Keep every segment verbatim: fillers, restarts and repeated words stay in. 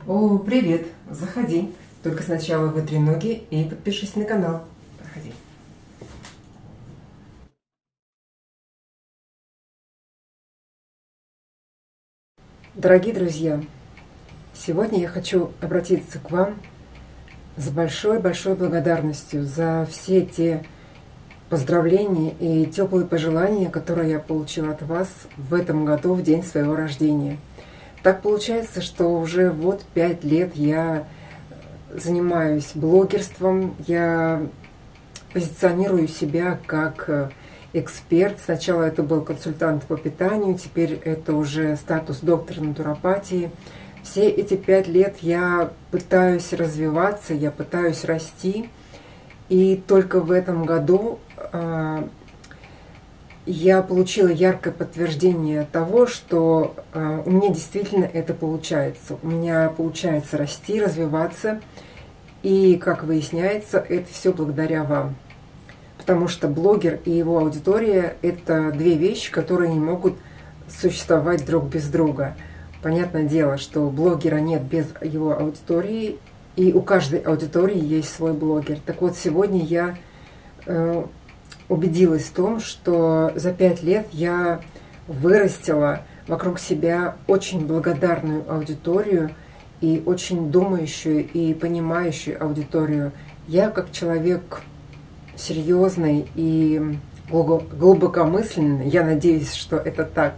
О, привет! Заходи. Только сначала вытри ноги и подпишись на канал. Проходи. Дорогие друзья, сегодня я хочу обратиться к вам с большой-большой благодарностью за все те поздравления и теплые пожелания, которые я получила от вас в этом году, в день своего рождения. Так получается, что уже вот пять лет я занимаюсь блогерством, я позиционирую себя как эксперт. Сначала это был консультант по питанию, теперь это уже статус доктора натуропатии. Все эти пять лет я пытаюсь развиваться, я пытаюсь расти. И только в этом году э, я получила яркое подтверждение того, что э, у меня действительно это получается. У меня получается расти, развиваться. И, как выясняется, это все благодаря вам. Потому что блогер и его аудитория – это две вещи, которые не могут существовать друг без друга. Понятное дело, что блогера нет без его аудитории, и у каждой аудитории есть свой блогер. Так вот, сегодня я э, убедилась в том, что за пять лет я вырастила вокруг себя очень благодарную аудиторию и очень думающую и понимающую аудиторию. Я, как человек серьезный и глубокомысленный, я надеюсь, что это так,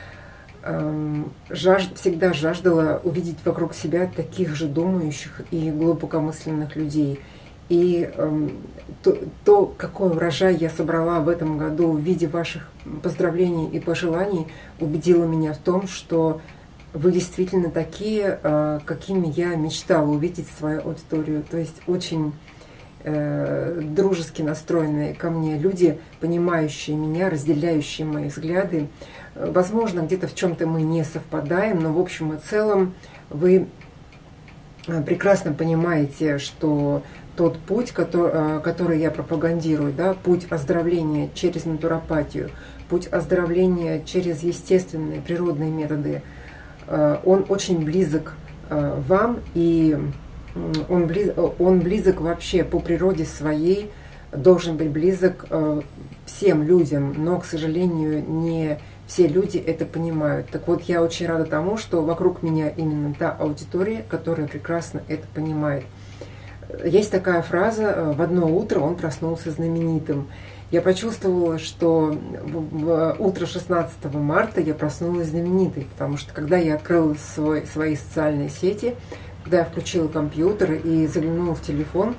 жаж, всегда жаждала увидеть вокруг себя таких же думающих и глубокомысленных людей. И э, то, то, какой урожай я собрала в этом году в виде ваших поздравлений и пожеланий, убедило меня в том, что вы действительно такие, э, какими я мечтала увидеть свою аудиторию. То есть очень э, дружески настроенные ко мне люди, понимающие меня, разделяющие мои взгляды. Возможно, где-то в чем-то мы не совпадаем, но в общем и целом вы прекрасно понимаете, что тот путь, который, который я пропагандирую, да, путь оздоровления через натуропатию, путь оздоровления через естественные природные методы, он очень близок вам, и он близок, он близок вообще по природе своей, должен быть близок всем людям, но, к сожалению, не все люди это понимают. Так вот, я очень рада тому, что вокруг меня именно та аудитория, которая прекрасно это понимает. Есть такая фраза: в одно утро он проснулся знаменитым. Я почувствовала, что в утро шестнадцатого марта я проснулась знаменитой, потому что когда я открыла свой, свои социальные сети, когда я включила компьютер и заглянула в телефон,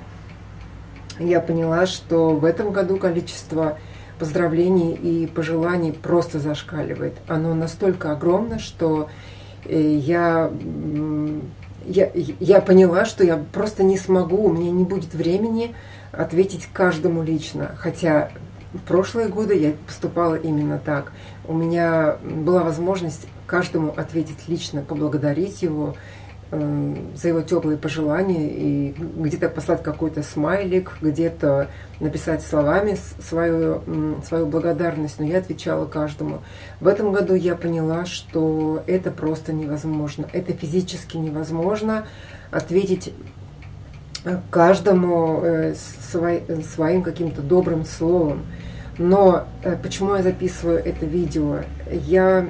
я поняла, что в этом году количество поздравлений и пожеланий просто зашкаливает. Оно настолько огромно, что я, я, я поняла, что я просто не смогу, у меня не будет времени ответить каждому лично. Хотя в прошлые годы я поступала именно так. У меня была возможность каждому ответить лично, поблагодарить его за его теплые пожелания и где-то послать какой-то смайлик, где-то написать словами свою, свою благодарность, но я отвечала каждому. В этом году я поняла, что это просто невозможно, это физически невозможно ответить каждому своим каким-то добрым словом. Но почему я записываю это видео? Я...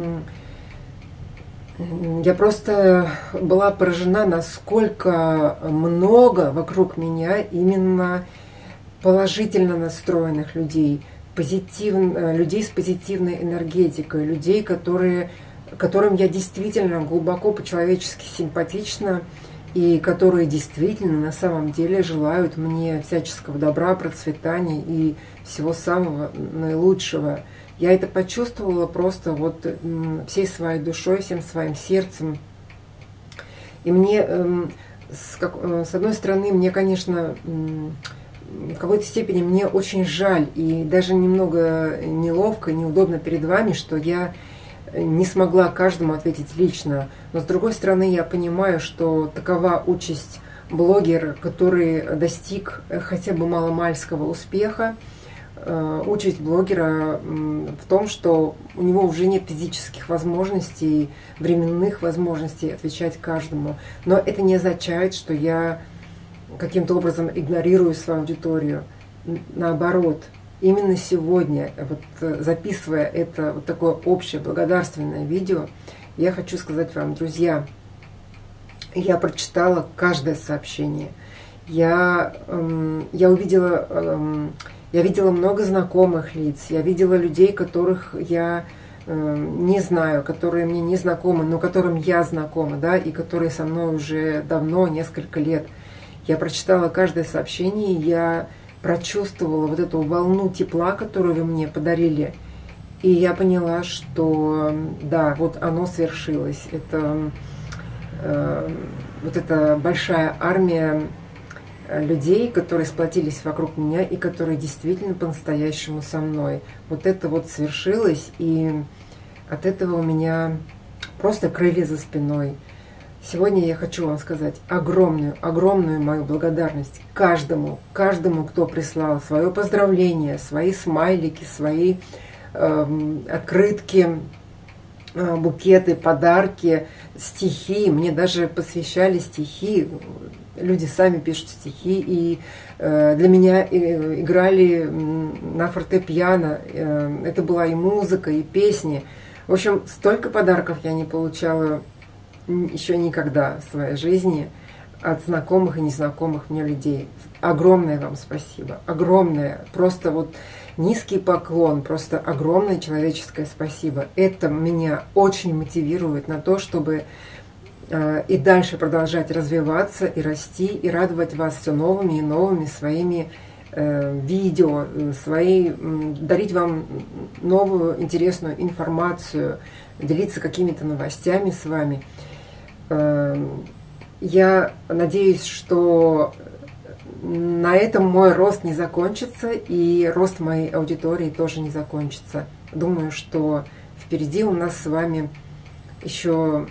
Я просто была поражена, насколько много вокруг меня именно положительно настроенных людей, позитив, людей с позитивной энергетикой, людей, которые, которым я действительно глубоко по-человечески симпатична и которые действительно на самом деле желают мне всяческого добра, процветания и всего самого наилучшего. Я это почувствовала просто вот всей своей душой, всем своим сердцем. И мне, с, как, с одной стороны, мне, конечно, в какой-то степени мне очень жаль и даже немного неловко, неудобно перед вами, что я не смогла каждому ответить лично. Но с другой стороны, я понимаю, что такова участь блогера, который достиг хотя бы маломальского успеха, участь блогера в том, что у него уже нет физических возможностей, временных возможностей отвечать каждому. Но это не означает, что я каким-то образом игнорирую свою аудиторию. Наоборот, именно сегодня, вот, записывая это вот такое общее благодарственное видео, я хочу сказать вам, друзья, я прочитала каждое сообщение. Я, эм, я увидела, эм, я видела много знакомых лиц, я видела людей, которых я эм, не знаю, которые мне не знакомы, но которым я знакома, да, и которые со мной уже давно, несколько лет. Я прочитала каждое сообщение, я прочувствовала вот эту волну тепла, которую вы мне подарили, и я поняла, что да, вот оно свершилось. Это э, вот эта большая армия людей, которые сплотились вокруг меня и которые действительно по-настоящему со мной. Вот это вот свершилось, и от этого у меня просто крылья за спиной. Сегодня я хочу вам сказать огромную, огромную мою благодарность каждому, каждому, кто прислал свое поздравление, свои смайлики, свои э, открытки, э, букеты, подарки, стихи. Мне даже посвящали стихи. Люди сами пишут стихи, и э, для меня э, играли на фортепиано. Э, это была и музыка, и песни. В общем, столько подарков я не получала еще никогда в своей жизни от знакомых и незнакомых мне людей. Огромное вам спасибо. Огромное. Просто вот низкий поклон. Просто огромное человеческое спасибо. Это меня очень мотивирует на то, чтобы и дальше продолжать развиваться и расти, и радовать вас все новыми и новыми своими э, видео, свои, дарить вам новую интересную информацию, делиться какими-то новостями с вами. Э, я надеюсь, что на этом мой рост не закончится, и рост моей аудитории тоже не закончится. Думаю, что впереди у нас с вами еще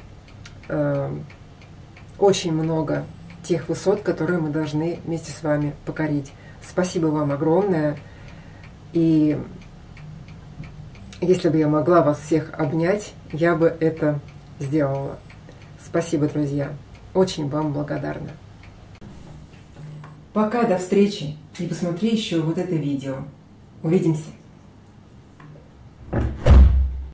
очень много тех высот, которые мы должны вместе с вами покорить. Спасибо вам огромное. И если бы я могла вас всех обнять, я бы это сделала. Спасибо, друзья. Очень вам благодарна. Пока, до встречи. И посмотри еще вот это видео. Увидимся.